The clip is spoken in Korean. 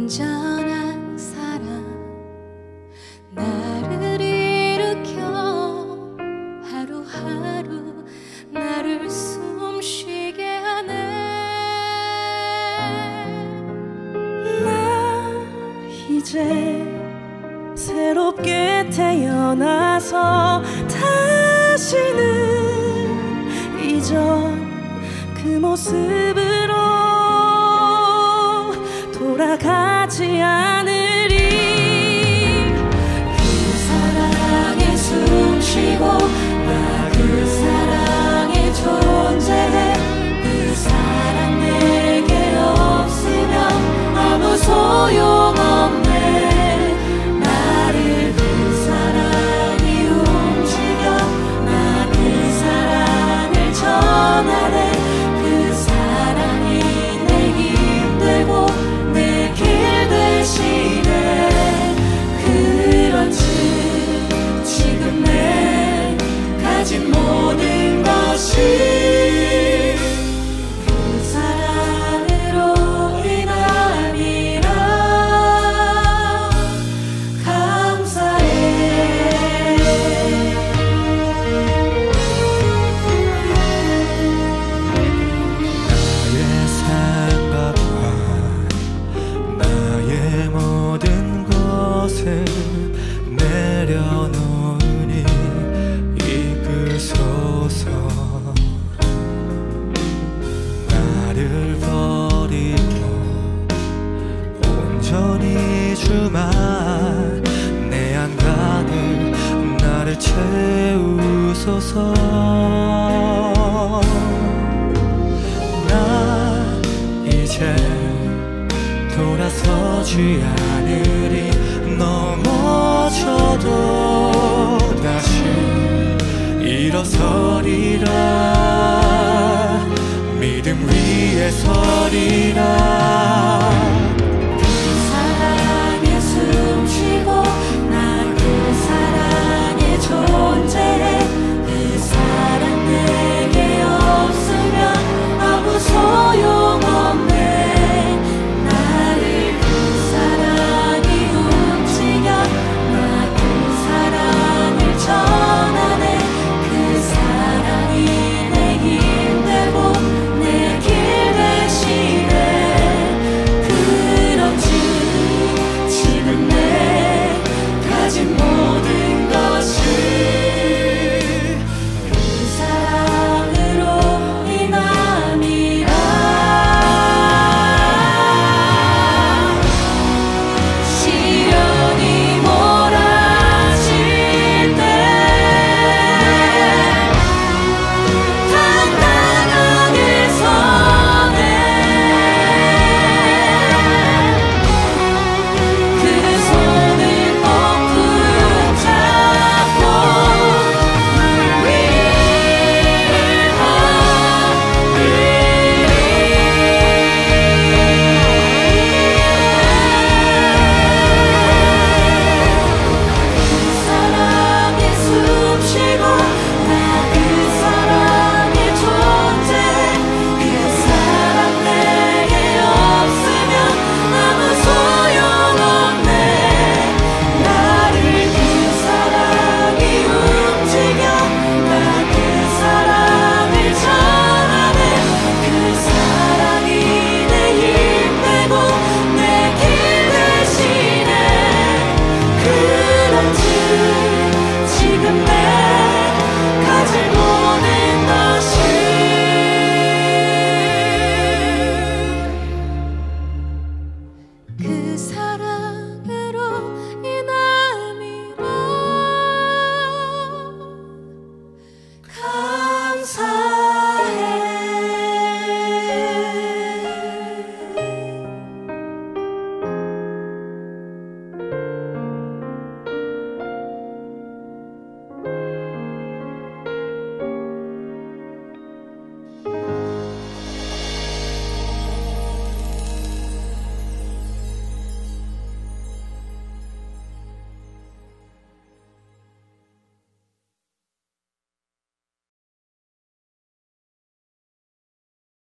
온전한 사랑 나를 일으켜 하루하루 나를 숨쉬게 하네. 나 이제 새롭게 태어나서 다시는 이전 그 모습으로 돌아가지 않으리. 그 사랑에 숨쉬고 나 그 사랑에 존재해. 그 사랑 내게 없으면 아무 소용없네. 나를 그 사랑이 움직여 나 그 사랑을 전하네. 그 사랑이 내 힘 되고 내 길 되시네. 그렇지 지금 내 가진 모든 것이 그 사랑으로 인함이라 감사해. 나의 생각과 나의 모든 것을 내려놓으니 이끄소서. 나를 버리고 온전히 주만 내 안 가득 나를 채우소서. 나 이제 돌아서지 않으리. 넘어져도 다시 일어서리라. 믿음 위에 서리라.